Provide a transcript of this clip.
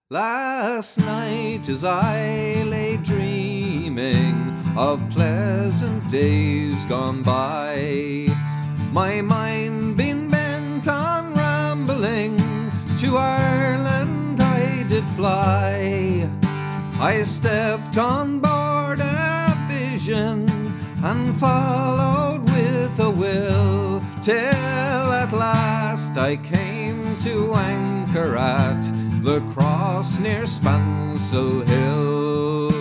Last night as I lay dreaming of pleasant days gone by, my mind been bent on rambling, to Ireland I did fly. I stepped on board a vision and followed with a will, till at last I came to anchor at the cross near Spancil Hill.